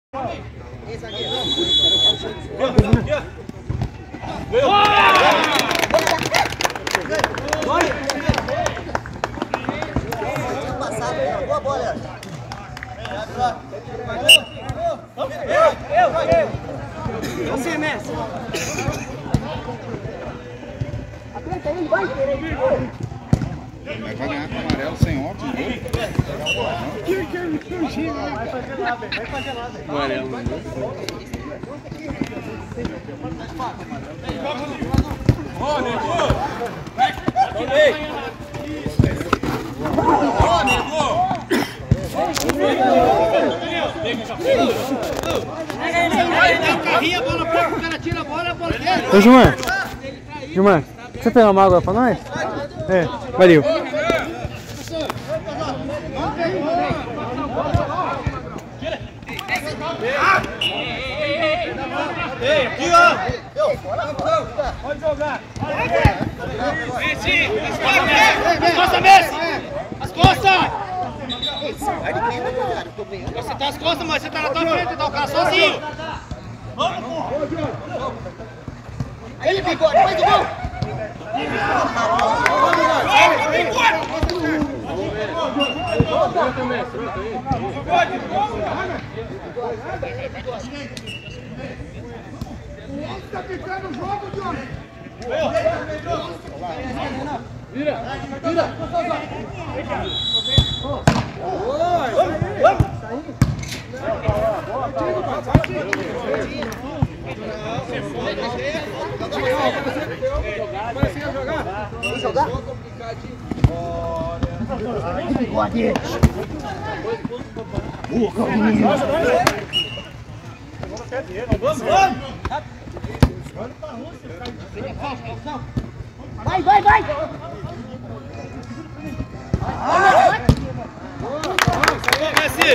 Boa bola, você, Messi. Aperta ele, vai. Vai ganhar com amarelo sem óculos. Vai fazer nada, vai fazer nada. Amarelo. Ó, nego! Ó, nego! Carrinha, bola pra o cara tira a bola, a bola dele. Ô, Gilmar, você pegar uma água pra nós? É, valeu. Ei, aqui, ó! Pode jogar! Messi! As costas, Messi! As costas! Você tá as costas, mas você tá na tua frente, tá o cara sozinho! Vamos, porra! Ele pegou, depois do gol! Tá ficando o jogo, Johnny! Vira! Vamos jogar? Bigode! Vai! Messi!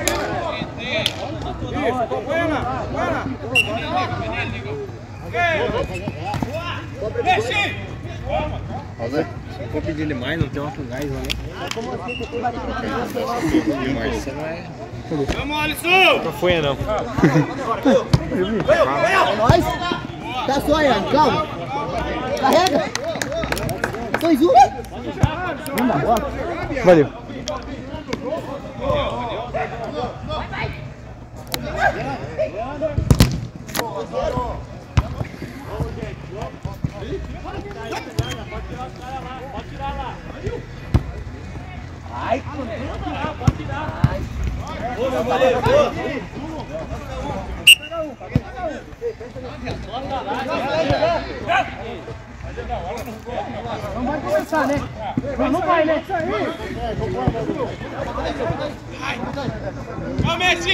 Isso, acompanha! Messi! Se for pedir ele mais, não tem outro gás lá, né? E o Marcelo é... Vamos, Alisson! Não foi, não. É nóis! Tá só aí, calma! Carrega! 2-1! Vamos na bola! Valeu. Ai! Pode tirar! Boa, goleiro! Boa! Não vai começar, né? Não vai, né? Ó, Messi!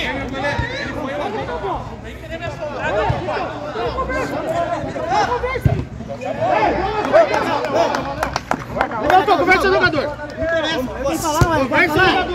Levantou, conversa, jogador! Tem que falar, mas vai sair!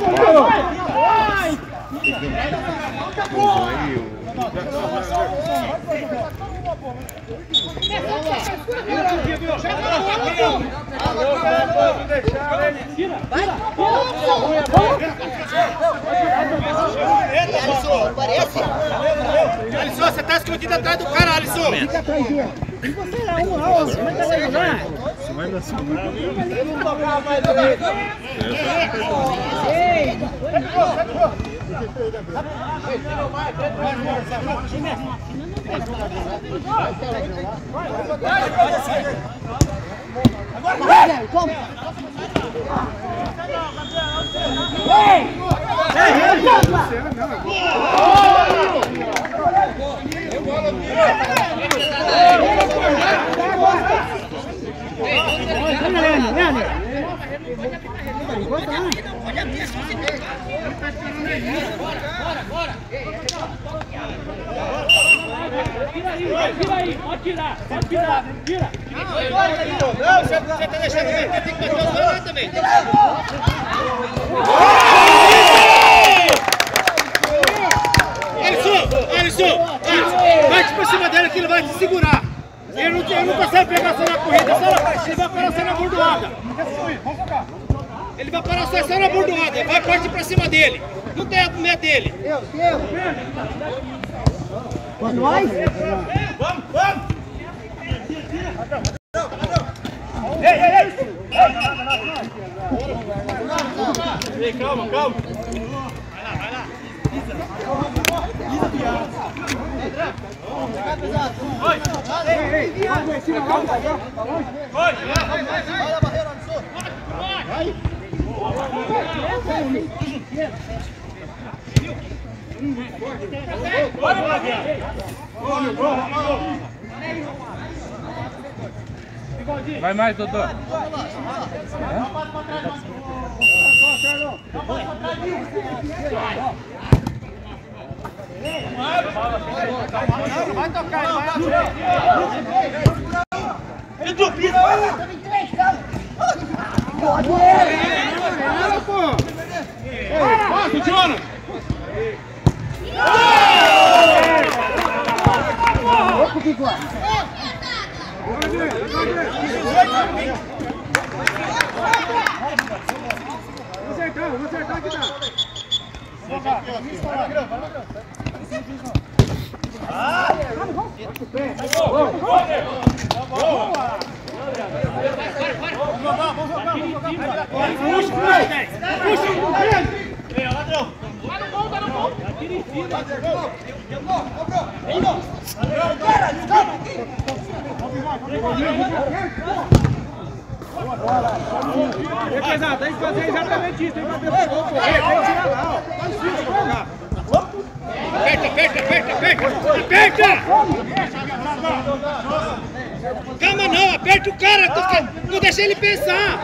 Alisson, você tá escondido atrás do cara, Alisson! Fica atrás dele! E você é 1-11, como é que você vai jogar? Você vai dar sobrar. Não tocar mais direito! Ei! Agora, toma! Ei! Tira aí, pode tirar, tira! Não, você tá deixando ele, tem que bater os dois lá também! Alisson! Bate pra cima dele que ele vai te segurar! Ele não consegue pegar só na corrida, ele vai parar só na bordoada! Ele vai parar só na bordoada, vai partir pra cima dele! Não tem com medo dele. Quando nós? Vamos! Ei! Ei, calma. Vai lá. Vai a barreira, Alisson. Vai. Vai mais, Dodô. Vai tocar, vai. Entrou, pisa. Passa, Jonas. Vou acertar aqui, tá? Tem que fazer exatamente isso, tem que bater pro gol, correr, tem que tirar lá, ó. Tá difícil jogar. Aperta! Calma não, aperta o cara, não deixa ele pensar.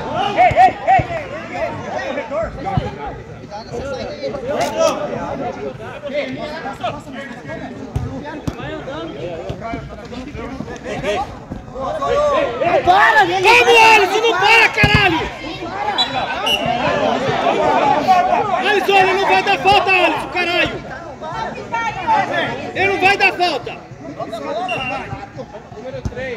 Vamos, Alisson, não para, caralho! Alisson, ele não vai dar falta, Alisson, caralho! Ele não vai dar falta! Número 3,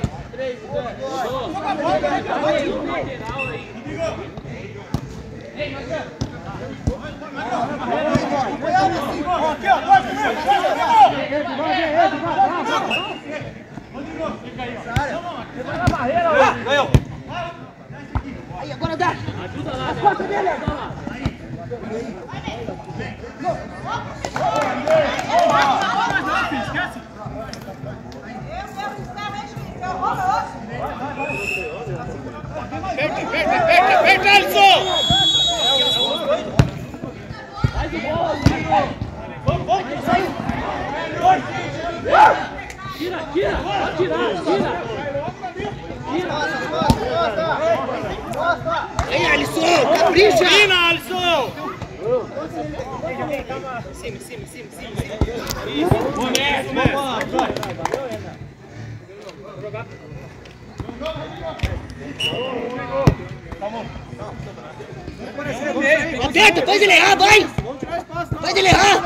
Aí, agora dá! Ajuda lá! As costas dele! Esquece! Aperta, Alisson! Tira! Ei, Alisson! Capricha! Tira, Alisson! Cima. Isso. Aperta, faz ele errar, vai! Faz ele errar!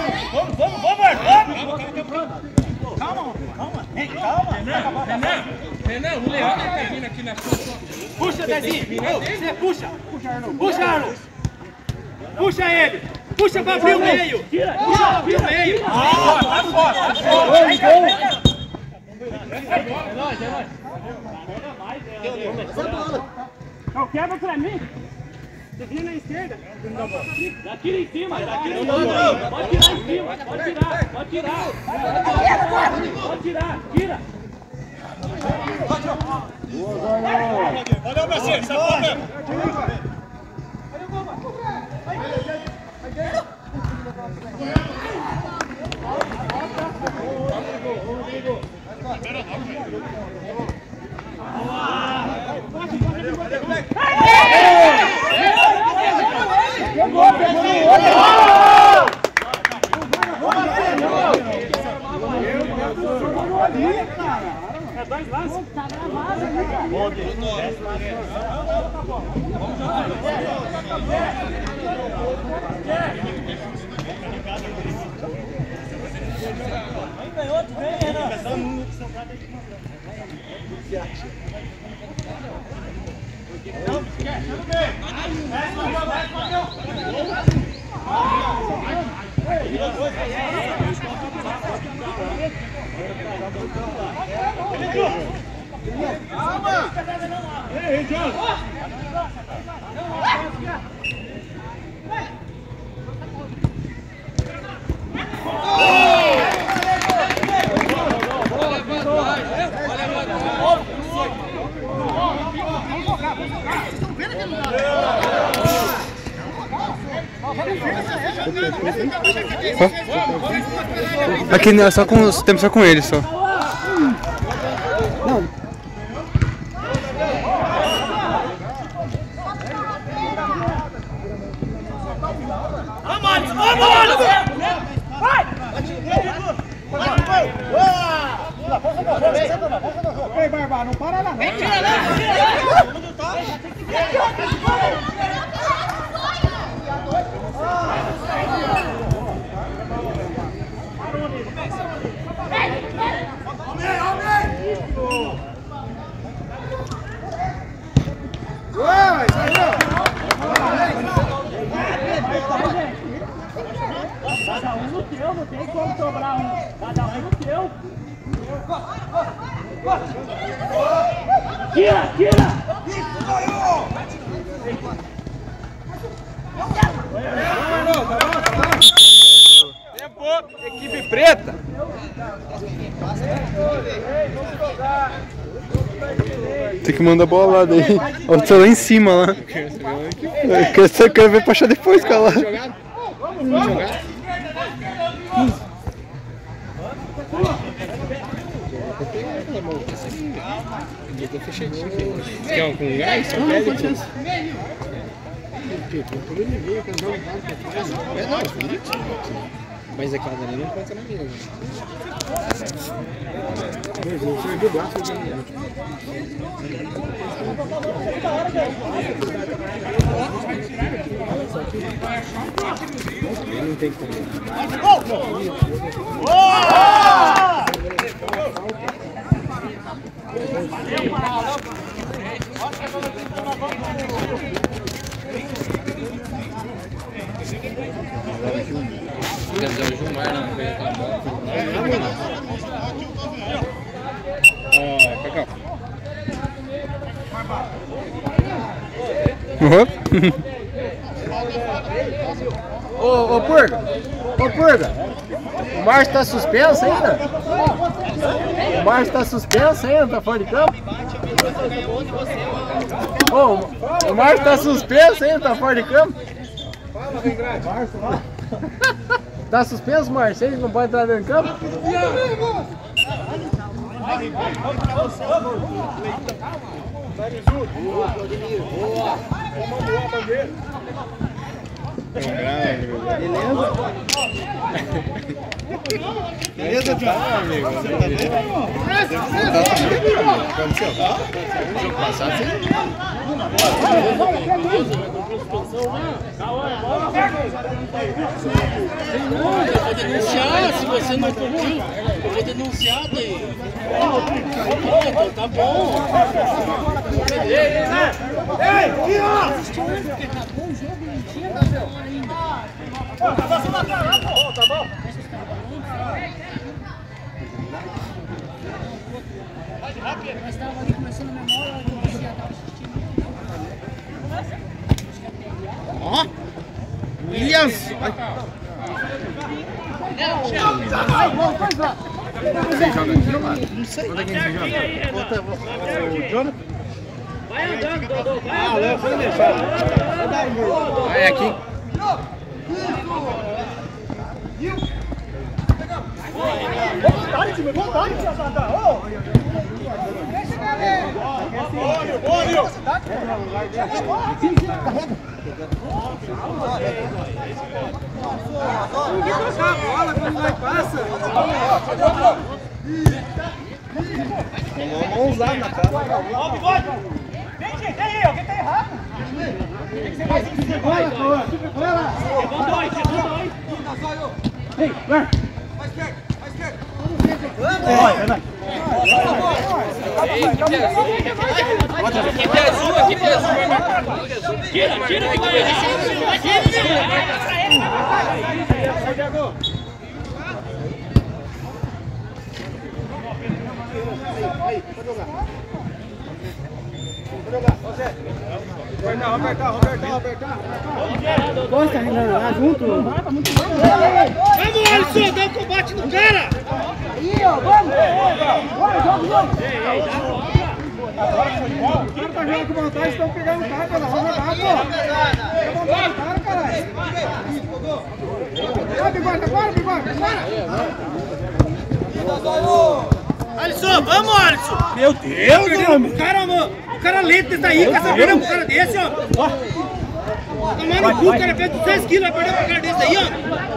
Vamos! Calma! Renan, o Leão tá vindo aqui na sua. Puxa, Dezinho! Você puxa! Puxa, Arnold! Puxa ele! Puxa pra abrir o meio! Puxa pra abrir o meio! Vai fora! Não quebra pra mim. Você vinha na esquerda. Já tira em cima. Pode tirar em cima. Pode tirar. Tira. Valeu, Mercedes! Sai fora! É dois lances. Tá gravado, Tudo bem! Ei, John! Aqui não, só com, temos só com ele só. Não. Ei, Barba, não para lá, não. Cada um no teu, não tem como sobrar um. Cada um no teu. Tira, tira! Tempo, equipe preta. Tem que mandar a bola lá daí. Olha o seu lá em cima lá. Eu quero ver pra achar depois, cara lá. Vamos jogar. Você quer um com gás? Só pede aqui. Mas aquela dali não conta na mesa. Não tem como. Gilmar não veio com a bola. Cacau. Ô, Purga! Ô, Purga! O Márcio tá suspenso ainda? O Márcio tá suspenso ainda? Tá fora de campo? Ô, o Márcio tá suspenso ainda? Tá fora de campo? Márcio lá. Tá suspenso, Márcio? Ele não pode entrar dentro do campo? Beleza, John? Amigo. Jogo passado, Eu vou denunciar, se você não curtiu, eu vou denunciar daí. Então tá bom. Ei, tira! Acabou o jogo, não tinha nada ainda. Tá bom? Mas tava ali começando a memória, eu comecei a dar Ó! Williams! Quem joga aqui, mano? Não sei. Onde é que você joga? O Jonathan? Vai andando, Dodô, vai andando. Pode deixar. Ah, é aqui. Vontade, time, vontade, Olha! Bola quando vai passa. Vamos usar na cara. Ó, bigode! Vem, gente, aí, alguém tá errado. Tem que ser mais incisivo. Vai lá. Ei, vai. Mais perto. Equipe azul, vai marcar. Tira, que vai Gosta, Renan, lá junto. Vamos, Alisson, dá um combate no cara! Aí, ó, vamos! Bora, jogo! Os caras tá jogando com vantagem, estão pegando o cara, pela hora da pô! Pega vontade do cara, caralho! Vai, Bigode, agora, Bigode, agora! Alisson, vamos, Alisson! Meu Deus, homem! O cara lento desse aí, quer saber um cara desse, ó! Tomar no cu, o cara fez 200 quilos, vai perder um cara desse aí, ó!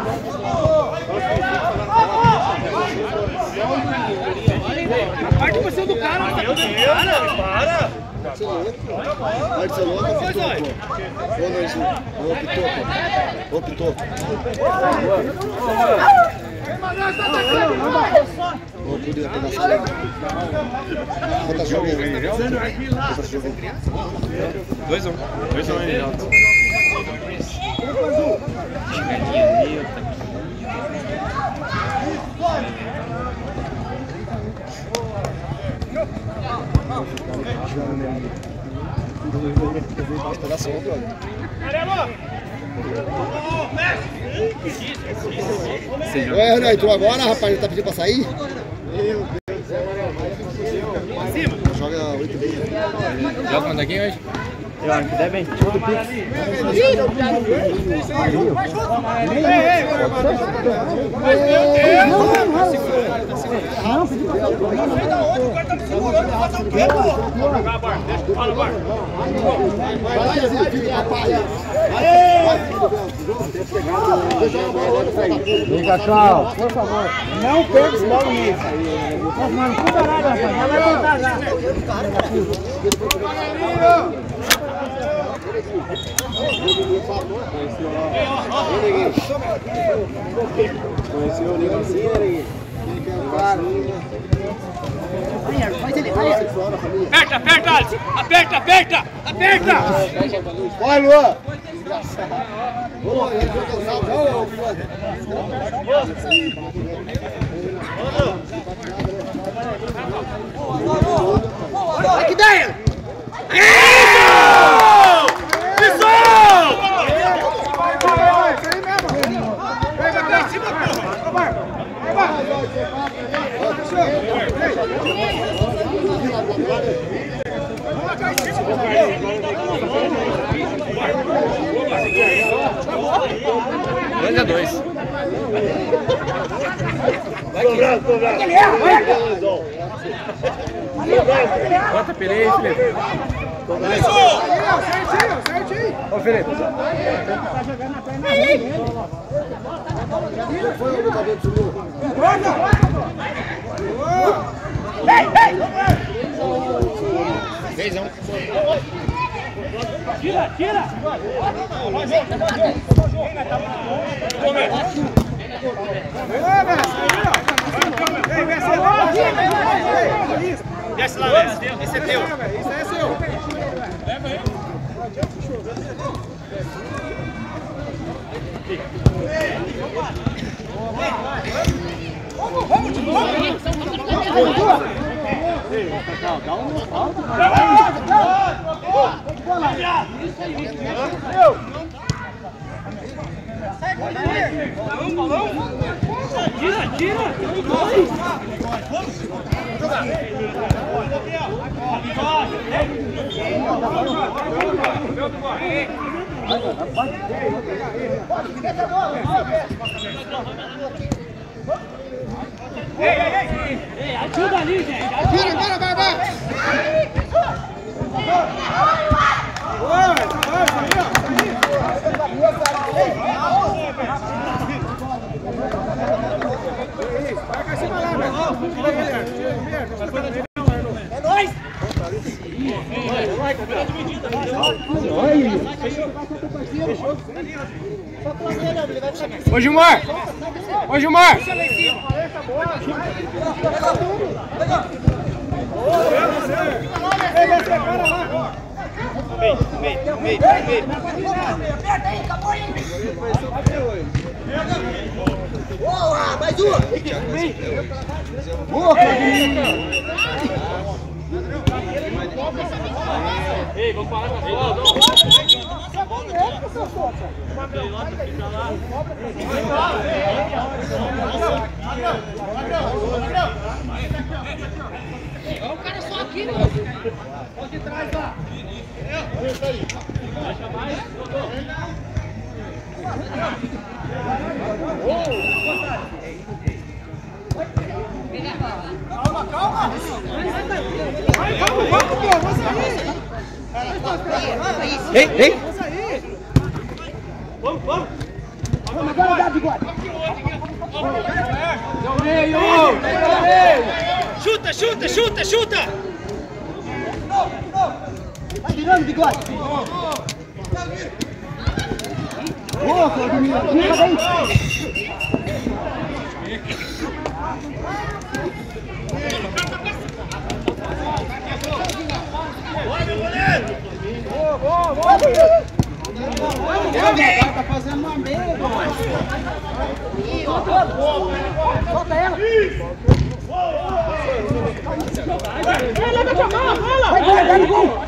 A parte de você do cara, tá com o cara! Para! Optou. Vou poder ter na sala. Quantas jogas? 2-1 ele alto. Ué, Renan, entrou agora, rapaz, ele tá pedindo pra sair? Joga 8h30. Joga quanto aqui hoje? Eu acho que deve bem. Todo Pix. Vem, cachorro, por favor. Não pega esse bola nisso. Mano, puta nada, rapaz. Já vai voltar já. Conheceu o negocinho, né? Aperta, Alisson! Aperta! Vai, Luan! Vai que ideia! Bota Pelé aí, Felipe. Certinho! Ô, Felipe. Tira! Desce lá, Léo. Esse é teu. Isso é seu! Leva aí. Tira! Ei, ajuda ali, gente! Tira, vai! Vai pra cima lá, velho! É nóis! Ô, Gilmar! Meio. Aperta aí, acabou aí! Boa, mais uma! Boa, Claudinho! Ei, vamos parar com a bola. Uma pelota fica lá. Olha o cara só aqui, meu. Pode ir atrás lá. Baixa mais. Calma, calma! Vai, vamos, pô! Vai sair! Ei, ei! Vai sair! Vamos, vamos! Vamos agora, dá bigode! Chuta, chuta, chuta, chuta! Vai virando, bigode! Boa, Claudinho! Vira bem! Tá fazendo uma meia, solta ela! Ela vai chamar, ela! Vai guardar no gol!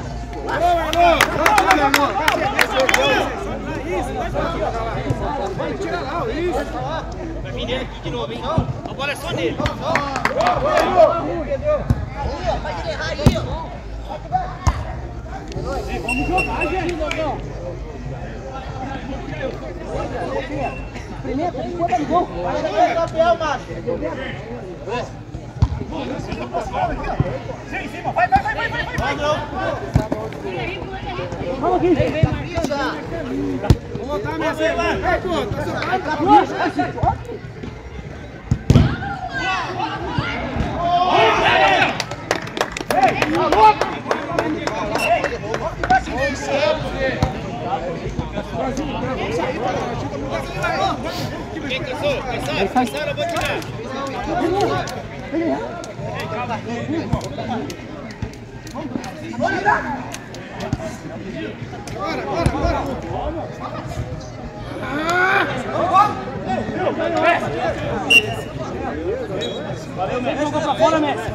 Vai tirar lá, isso! Vai vir nele aqui de novo, hein? A bola é só nele. Pode errar aí, ó. Vamos jogar, gente! Pimenta, bota no gol! Vai ser campeão, Márcio! Sim, em cima, vai! Vamos aqui! Vamos botar a mesa aí, vai! Vai, pô! Tá jogando! Quem cansou? Cansaram, eu vou tirar. Bora! Valeu, Messi! Jogou pra fora, Messi!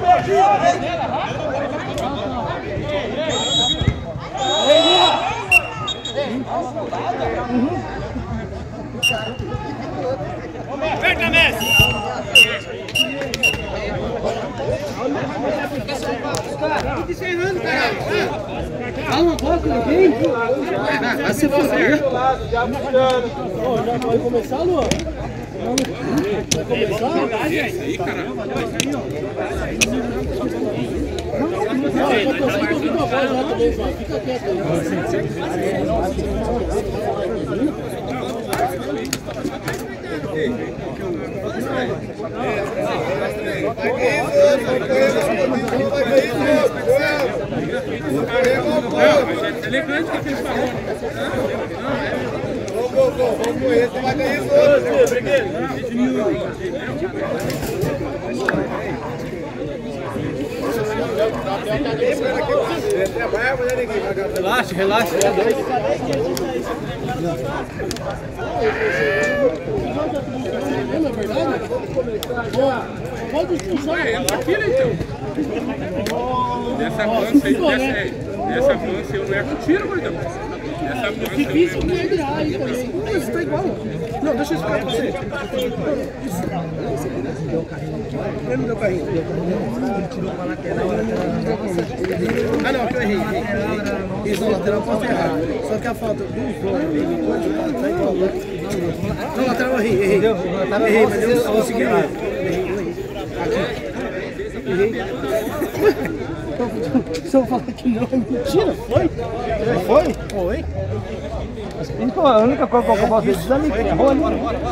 Aperta, Messi! Tá encerrando, caralho! Calma um pouco, ninguém! Vai se fazer! Já pode começar, Luan? Vai começar? Esse aí, cara. Fica quieto aí. É elegante que ele falou. Vamos correr, você vai ganhar isso outro. Relaxa. É verdade? Pode expulsar. Aquilo então. Dessa avança eu não erro tiro, gordão. Dessa avança Difícil perder aí também. Isso tá igual. Não, deixa eu explicar pra você. Ele não deu carrinho. Ele tirou pra lateral. Ah, não, que eu errei. Isso, na lateral eu posso errar. Só que a falta do João, ele pode tá igual. Não, lateral eu errei. Errei, mas eu consegui errar. Errei. Se eu falar que não, é mentira, foi? Foi? Foi. A única coisa que eu posso dizer é que errou ali.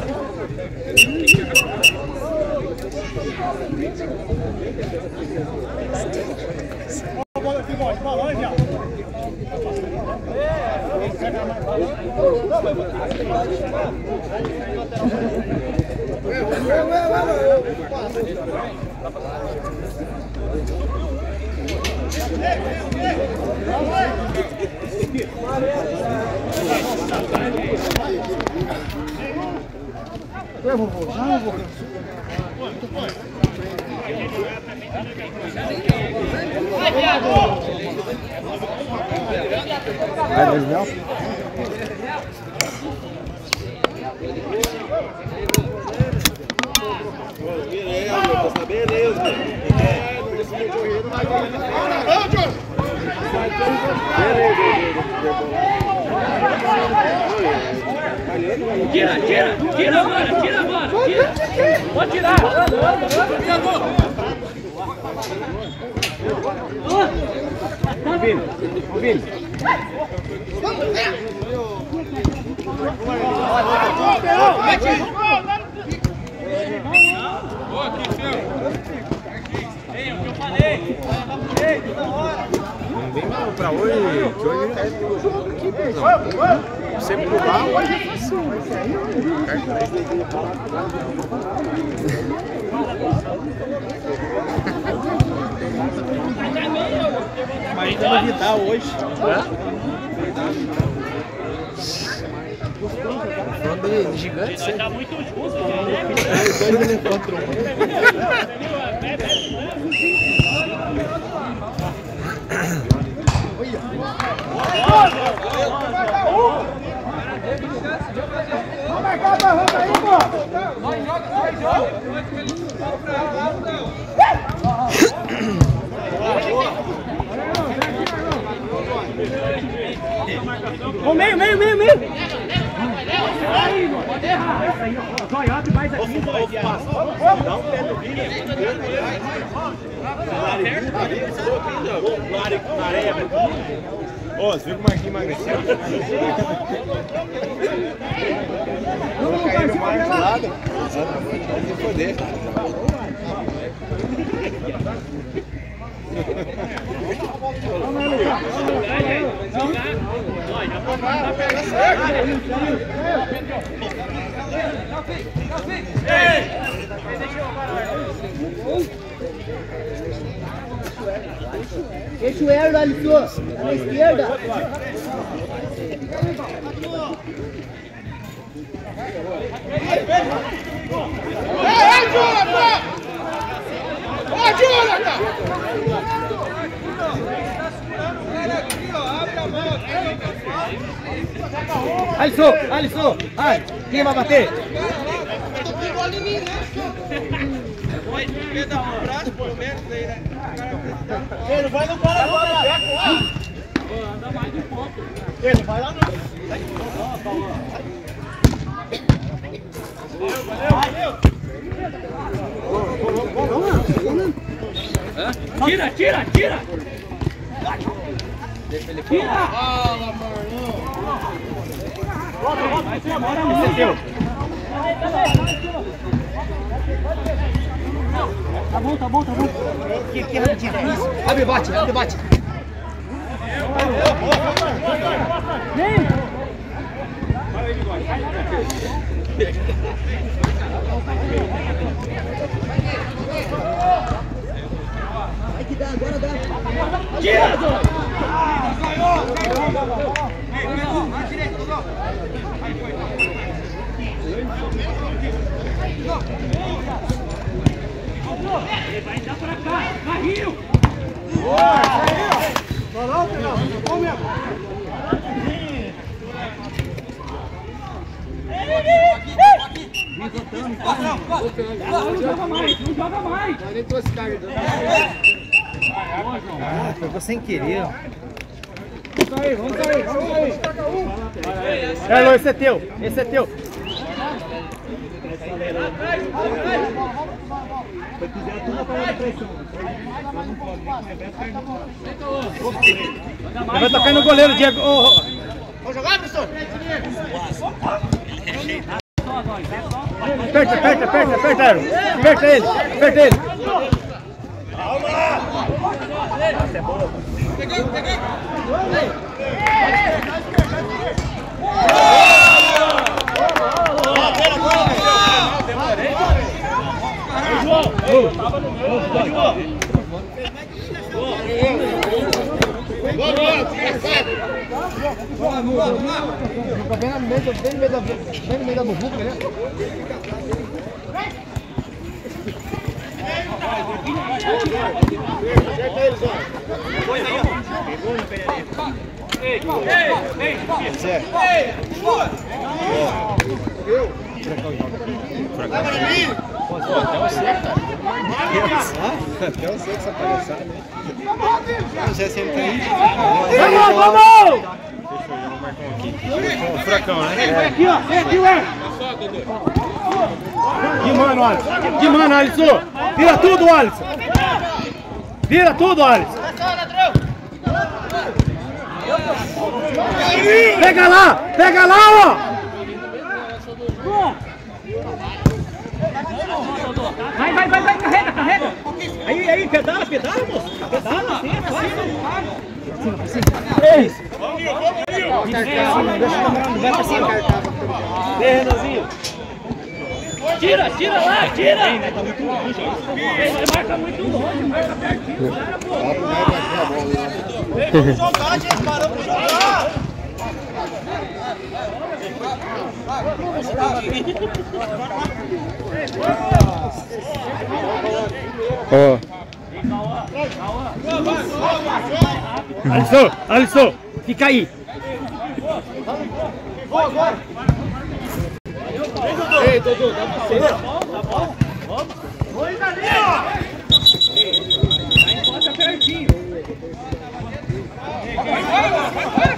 Eu vou voltar, eu vou. Vai, Daniel. Tira agora, pode tirar. Vini. Não vem mal pra hoje, que hoje é o jogo aqui, não. Você pular, hoje é fácil. Mas ainda vai Vidal hoje. Falando gigante, você Tá muito justo, O meio. Pode errar. Zoiado mais aqui. Dá um pé no Vini. Na areia. Ô, você viu como aqui emagreceu? Não caiu mais de lado. Pode poder. Deixa o Erdo, Alisson, na esquerda. Alisson, ai, quem vai bater? Ele não vai no cara agora. Ele não vai lá não. Tira! Tira! Tá bom. Que rapidinho. Abre, bate. Vai que dá, agora dá. Vai dar pra cá, carrinho! Não joga mais! Pegou sem querer. Vamos sair. Erlon, esse é teu. Vai tocar no goleiro, Diego. Vamos jogar, professor? Aperta, Erlon. Aperta ele. Essa é boa. Peguei. Bem no meio da bubuca, né? Até eu sei que essa palhaçada, né? Já senta aí. Vamos, vamos! Deixa eu ir, Marcão aqui. O furacão, né? Vem aqui, ó. Vem aqui, ué. De mano, Alisson. De mano, Alisson. Vira tudo, Alisson. Vira tudo, Alisson. Pega lá, ó. Vai, carrega. Aí, pedala, moço. Pedala, sim, vai. Vai pra cima. Vem, Renanzinho. Tira lá. Tá muito longe. Ele marca muito longe, marca pertinho. Vamos jogar, gente. Paramos de jogar. Ó. Alisson, fica aí. Ei, Dodô, dá pra você. Tá bom. Vamos ali, ó. Aí encosta pertinho. Vai.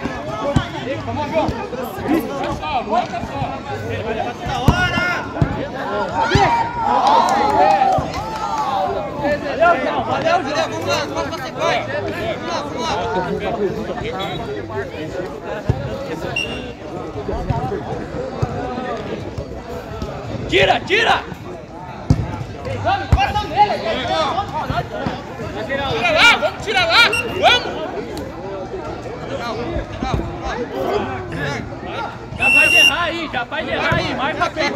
Ele vai levar toda hora. Valeu, vamos lá, quase você vai. Vamos lá. Tira! Vamos tirar lá! Vamos! Já vai errar aí, marca bem.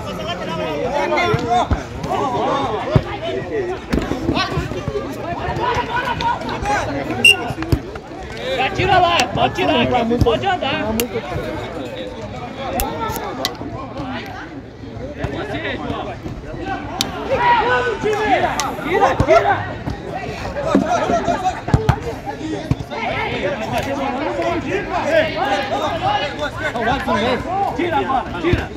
Já tira lá, pode tirar aqui, pode andar. É você, João. Tira! Tira, mano, tira!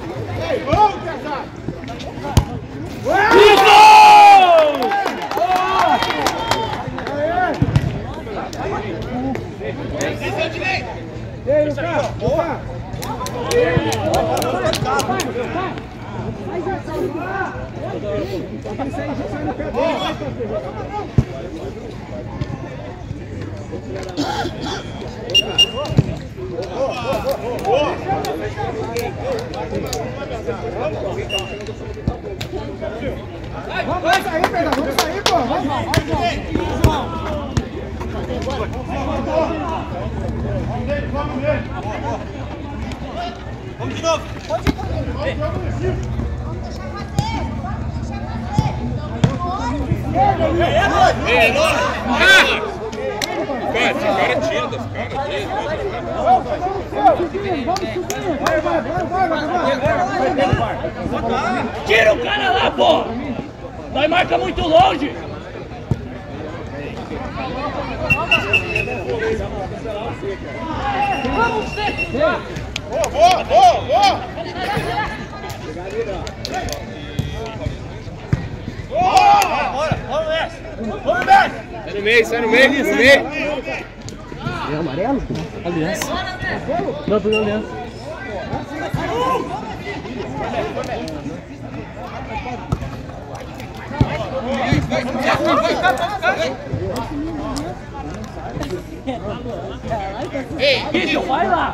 Ei, Lucas! Vamos sair, Pedro! Vamos sair, pô! Vamos de novo! Esse cara tira das caras dele. Tira o cara lá, pô! Nós marca muito longe! Boa! Bora! Vamos nessa! Sai no meio! É amarelo? Aliança. Não, foi aliança. Ei, vai lá!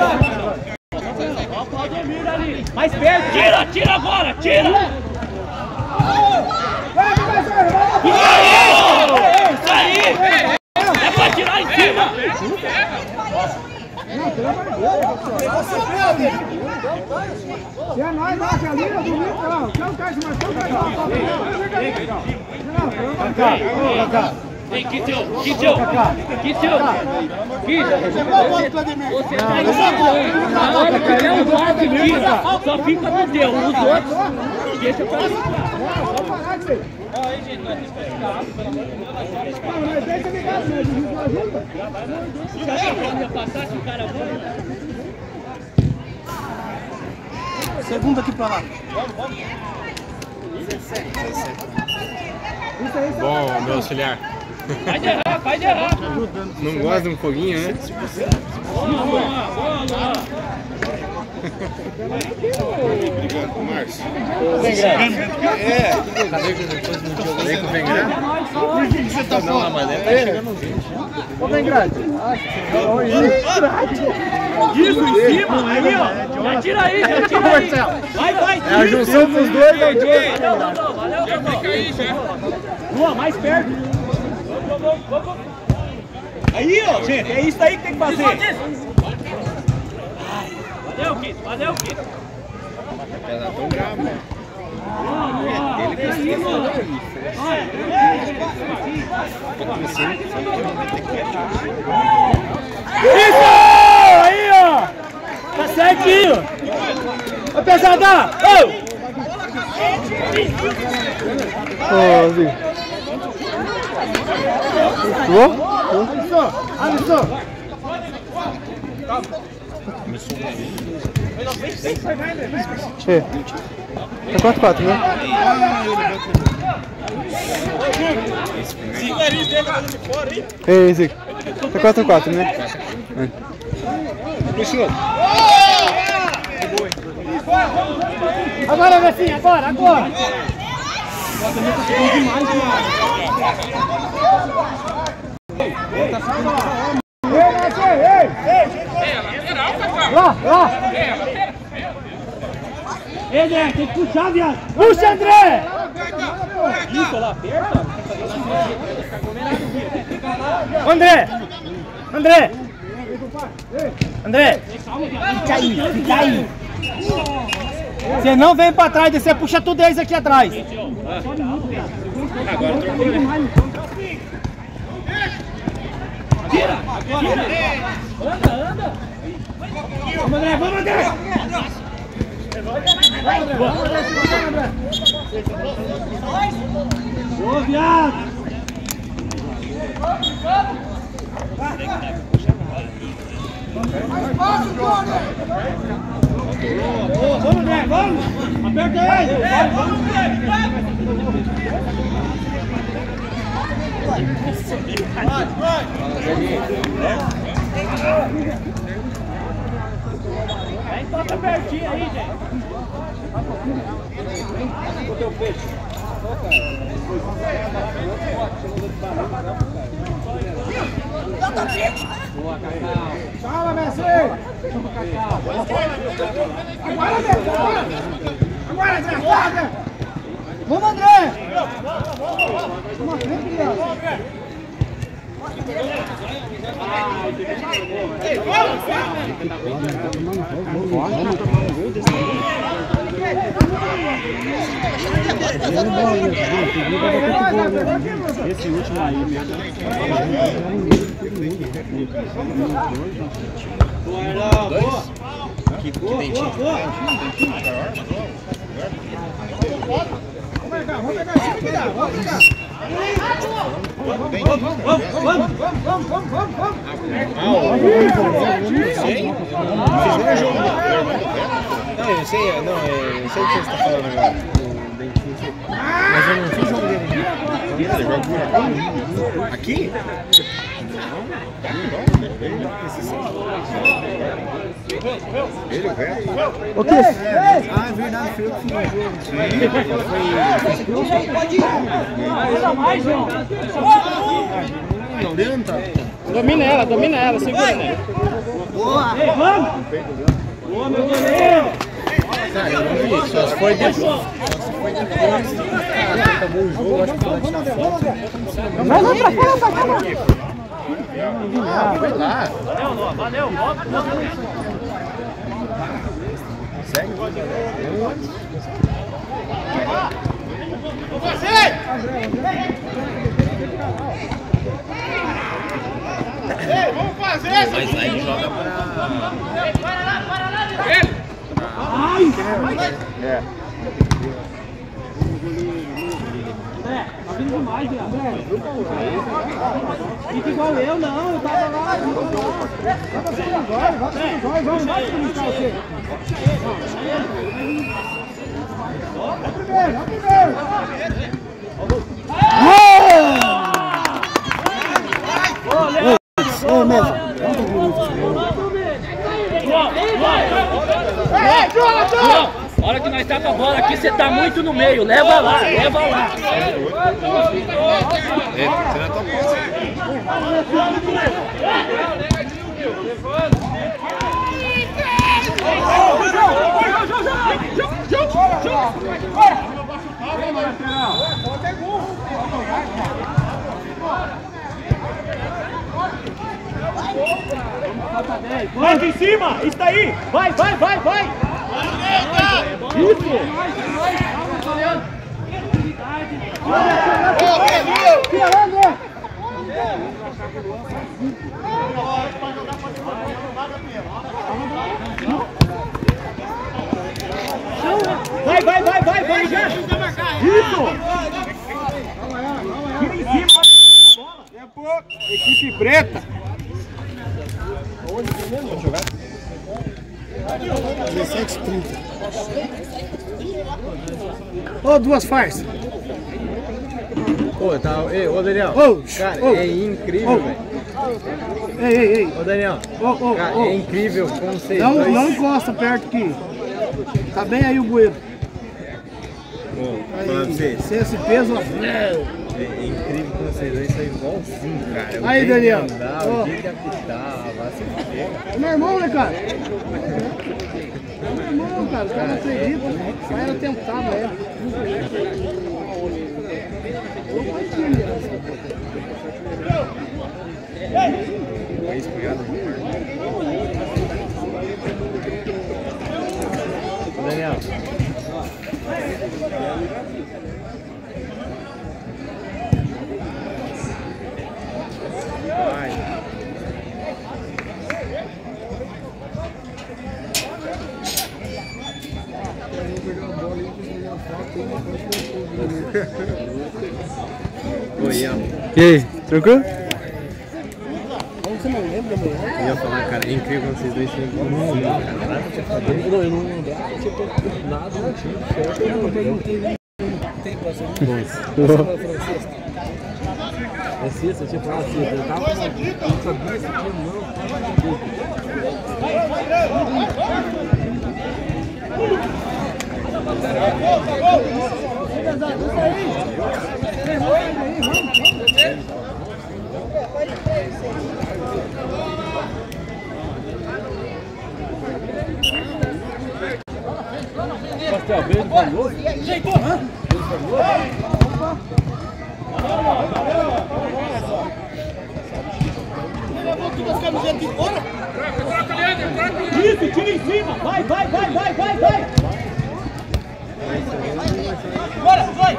Mais perto! Tira agora! Tira! Isso aí! É pra tirar em cima! Se é nóis, dá aquela linha do Rio, não. Quer o cara se machuca, Cacá! Vem, Kitzel! Você tá aí! Na hora que der um lado, só fica no teu. Os outros, deixa pra lá. Aí, gente, nós temos que ficar rápido, pelo amor de Deus. Mas deixa ligar, o juiz não ajuda. Se o cara ia passar, se o cara vai. Segunda aqui pra lá. Bom, meu auxiliar. Faz errar, faz errar. Não gosta de um foguinho, né? Obrigado com o Márcio. Vem com o Vengrado? Você tá não, mas ele tá chegando no 20. Ô, Vengrado. Isso, em cima, aí, ó. Já tira aí, já tira aí. Vai, É a junção dos dois, né? Valeu, Luan, mais perto. Aí, ó, gente, é isso aí que tem que fazer. Valeu, Kito. Ela tão brava. Ele Isso! Aí, ó! Tá certinho! Ô, pesada! Ô, Zi. Boa? Alisson! É. Tá 4-4, né? Ei, Zico. Tá 4-4, né? Agora, Vecinho, agora! Lá! Ei, André, tem que puxar, viado! Puxa, André! Isso, lá, aperta. André! Fica aí! Você não vem pra trás, você puxa tudo eles aqui atrás. Agora trocou, né? Tira! Anda! Vamos, André! Ô, viado! Vamos, André, vamos! Aperta ele! Vamos, Vem, toca pertinho aí, gente. O teu peixe. Boa, Cacau. Fala, Messi! Agora, André! Vamos, André! Vamos, André! Esse último aí mesmo. Que dentinho. Vamos pegar, Não, eu sei o que você está falando agora. O dentinho. Mas eu não fiz jogo dele. Ele joga por aqui? Ele, velho? O que? Ah, é verdade, foi eu que fiz o jogo. Ajuda mais, João. Não, ele não tá. Domina ela, segura ela. Boa, meu goleiro! Só se foi depois. Acabou o jogo, acho que foi na foto. Vai pra cá! Vai lá. Valeu. Segue. Vamos fazer! Mas aí joga pra... Para lá! É. subindo demais, viado. Fica igual eu, não. Eu tava lá. Vai pra cima agora. Vai pra cima agora. Vamos comunicar você. Vai primeiro. Ô, Mesa. A hora que nós tá com a bola aqui, você tá muito no meio. Leva lá, leva lá. Vai em cima, isso aí! Vai! Isso! Vai já! Isso! Equipe preta. 17h30. Ô, duas farsas. Ô, tá. Ei, ô Daniel. Cara, é incrível, velho. Ei. Ô Daniel. Cara, é incrível como vocês dois... Não encosta perto aqui. Tá bem aí o bueiro. Sem esse peso, ó. É incrível como vocês dois são igualzinhos, cara. Aí, Daniel. O jeito de apitar, vai se fuder. É meu irmão, né, cara? É meu irmão, cara. Os caras não acreditam. Só era tentar, velho. Daniel. Oi, Ian. E aí, tranquilo? Você não lembra, mano? Eu ia falar, cara, é incrível quando vocês dois são igualzinhos, cara. Não, eu não lembrava, não tinha nada, não tinha certo. Eu não perguntei nem tem pra ser francês. É sexta, tinha falado assim, eu tava não sabia se tinha Pastel verde, valioso. Jeitou, hã? Isso, tira em cima! Vai! Bora, vai!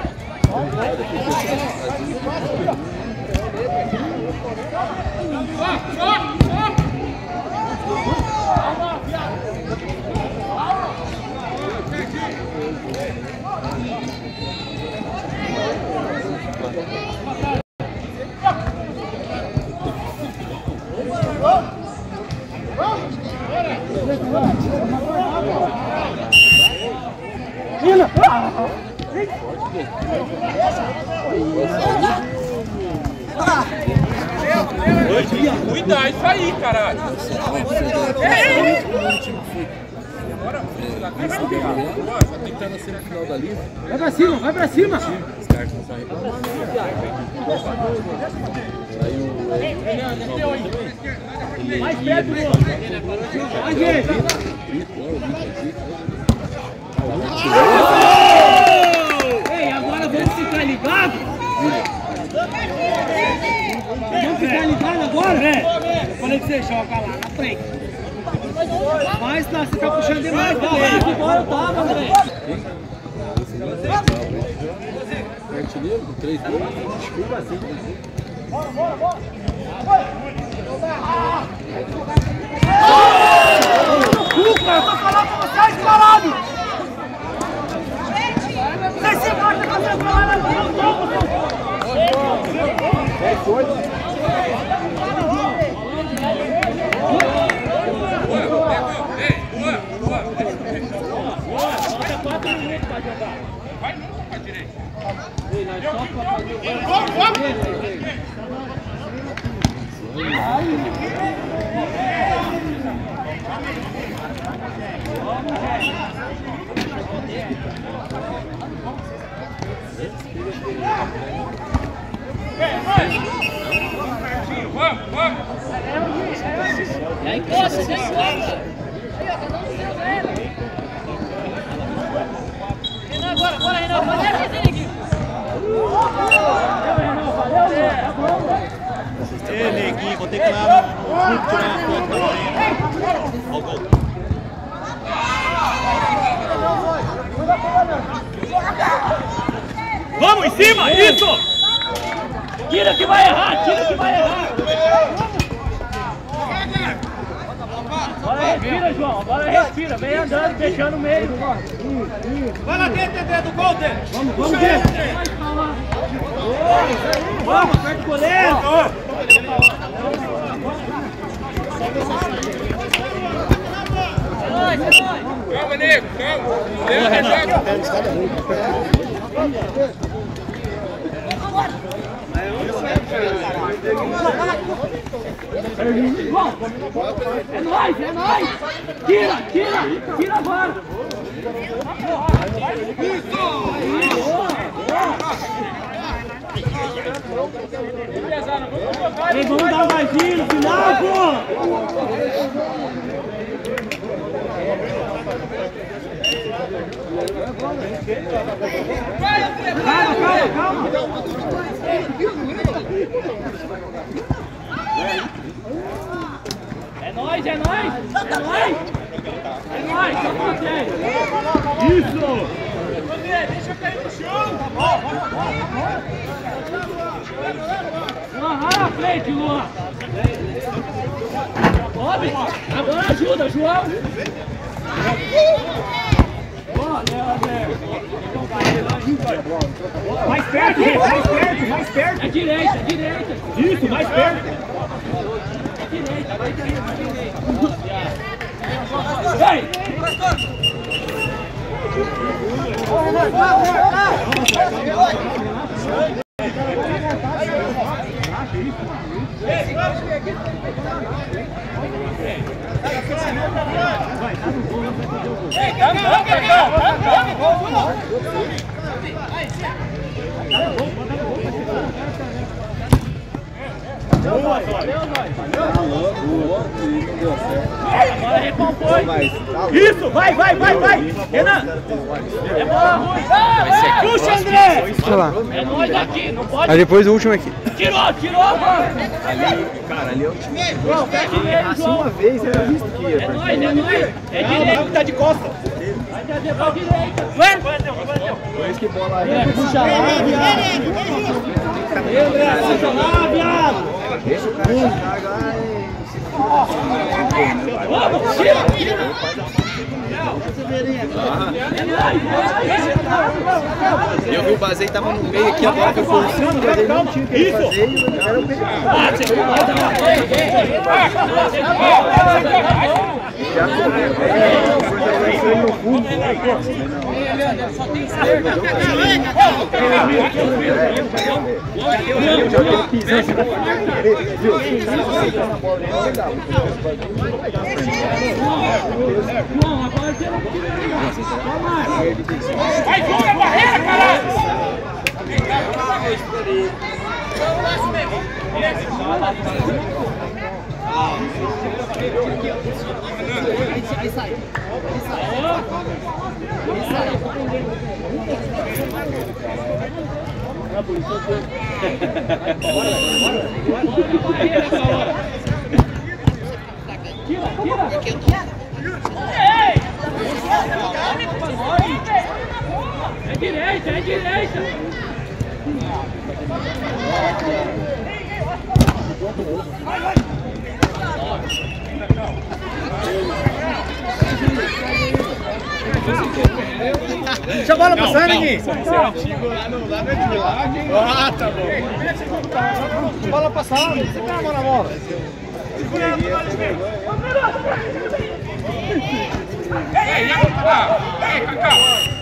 Cuidado, isso aí, caralho. Já tem que estar na semifinal da liga. Vai pra cima! Os caras não saem. Mais perto, Ei, agora vamos ficar ligados? Vamos ficar ligados agora? Eu falei que você joga lá na frente. Mas não, você tá puxando demais. Igual eu tava, André. Artilheiro com 3 gols. Desculpa assim. Bora! Eu tô falando com vocês, calado! Vocês se matam com vocês falando aqui, Ei, neguinho, vou ter que ir lá no grupo tirar uma foto da orelha. Ó o gol. Vamos em cima, isso! Tira que vai errar, tira que vai errar! Agora respira, João, agora respira, vem andando, deixando o meio. Vai lá dentro, Dedé, do gol dele. Vamos dentro! Vamos, perto do goleiro! Calma, nego, calma. É nóis, é nóis! Tira, tira, tira agora! Ei, vamos dar mais no final, pô! Calma, calma! É nóis, é nóis! É nóis! É nóis, só consegue! Isso! Deixa eu cair no chão. Luan, lá na frente, Luan! Sobe! Agora ajuda, João! Mais perto, mais perto, mais perto. É direita, é direita! Isso, mais perto. É direita, vai direita, vai direita! Vai! Agora recompõe! Isso, vai, vai, vai, vai. Renan. É bola ruim! Puxa, André. Olha lá. É nós aqui, não pode! Aí depois o último aqui. Tirou, tirou, mano! Cara, ali é o time. João, pega ele, João! Uma vez era visto que ia. É nóis! É direito! Tá de costa. Vai trazer pra direita! Depois que bola aí. Puxa lá, viado! Puxa lá, viado. Deixa o cara chegar agora e... Vamos, tira! Eu vi o Bazei tava no meio aqui, agora que eu forçando, mas ele não tinha o que ele fazer e era o pegar. Só tem esquerda! João, agora você não Vai, joga a barreira, caralho. Aí sai. É direita, é direita! Deixa a bola passando aqui. Ah, tá bom. Bola passando, você tem a mão na bola. Ei, Cacá!